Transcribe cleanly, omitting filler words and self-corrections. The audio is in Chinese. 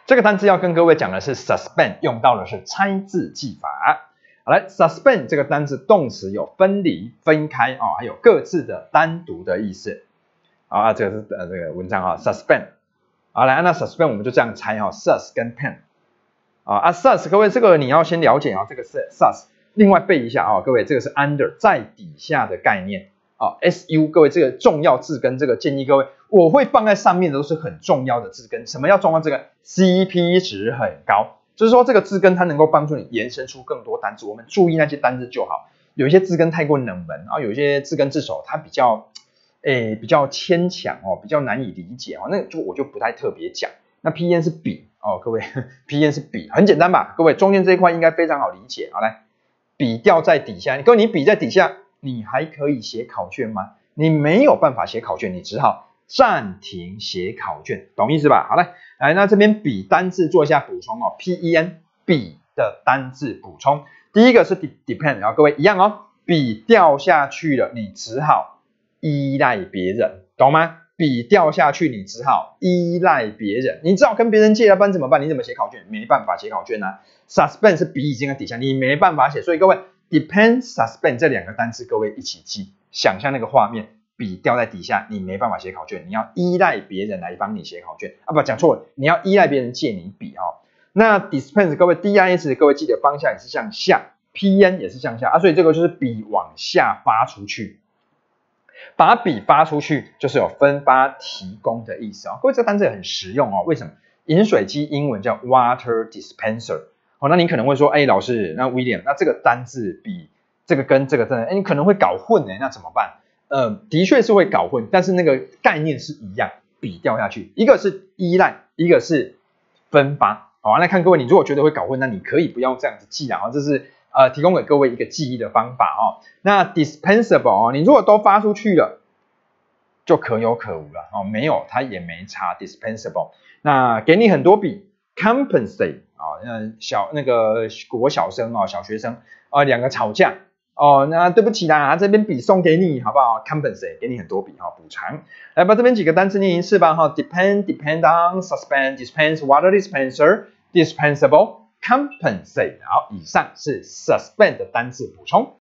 这个单字要跟各位讲的是 suspend， 用到的是拆字记法。好来 ，suspend 这个单字动词有分离、分开哦，还有各自的、单独的意思。啊，这个是这个文章啊 ，suspend。好来，那 suspend 我们就这样拆哈 ，sus 跟 pen。sus 各位这个你要先了解啊，这个是 sus。另外背一下啊，各位这个是 under 在底下的概念。su 各位这个重要字根，这个建议各位我会放在上面的都是很重要的字根。什么叫重要字根 ？CP 值很高。就是说这个字根它能够帮助你延伸出更多单字，我们注意那些单字就好。有一些字根太过冷门啊，有一些字根字首它比较牵强哦，比较难以理解哦，那我就不太特别讲。那 PN 是笔哦，各位 PN 是笔，很简单吧？各位中间这一块应该非常好理解。好来，笔掉在底下，各位你笔在底下，你还可以写考卷吗？你没有办法写考卷，你只好暂停写考卷，懂意思吧？好来，那这边笔单字做一下补充哦 ，PEN 笔的单字补充，第一个是 depend， 然后各位一样哦，笔掉下去了，你只好依赖别人，懂吗？笔掉下去，你只好依赖别人，你只好跟别人借了，不然怎么办？你怎么写考卷？没办法写考卷啊。suspend 是笔已经在底下，你没办法写，所以各位 depend suspend 这两个单词，各位一起记，想象那个画面。笔掉在底下，你没办法写考卷，你要依赖别人来帮你写考卷啊！不，讲错了，你要依赖别人借你笔哦。那 dispense 各位 dis 各位记得方向也是向下 ，pen 也是向下啊，所以这个就是笔往下发出去，把笔发出去就是有分发提供的意思哦。各位这个单词很实用哦，为什么？饮水机英文叫 water dispenser 哦，那你可能会说，老师，那 William， 那这个单字比这个跟这个真的，你可能会搞混那怎么办？的确是会搞混，但是那个概念是一样，笔掉下去，一个是依赖，一个是分发。好，那看各位，你如果觉得会搞混，那你可以不要这样子记啊，这是提供给各位一个记忆的方法哦。那 dispensable 哦，你如果都发出去了，就可有可无了哦，没有它也没差 dispensable。那给你很多笔 compensate 那个国小生哦，小学生两个吵架。那对不起啦，这边笔送给你，好不好 ？compensate 给你很多笔补偿。来把这边几个单词念一次吧depend, depend on, suspend, dispense, water dispenser, dispensable, compensate。好，以上是 suspend 的单字补充。